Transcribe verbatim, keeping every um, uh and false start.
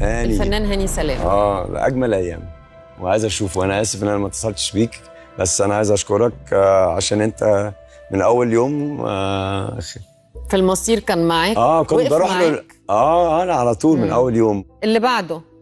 هاني الفنان هاني سلام. اه اجمل ايام، وعايز اشوفه. وانا اسف ان انا ما اتصلتش بيك، بس انا عايز اشكرك آه عشان انت من اول يوم آه في المصير كان معاك. اه كنت وقف بروح له. معاك. اه انا على طول من مم. اول يوم. اللي بعده